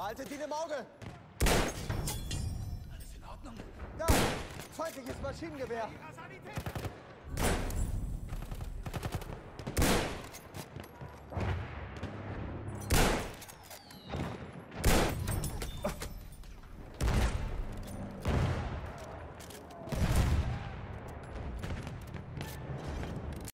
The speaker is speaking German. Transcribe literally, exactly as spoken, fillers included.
Behaltet ihn im Auge! Alles in Ordnung? Da! Feindliches Maschinengewehr! Ihrer Sanität!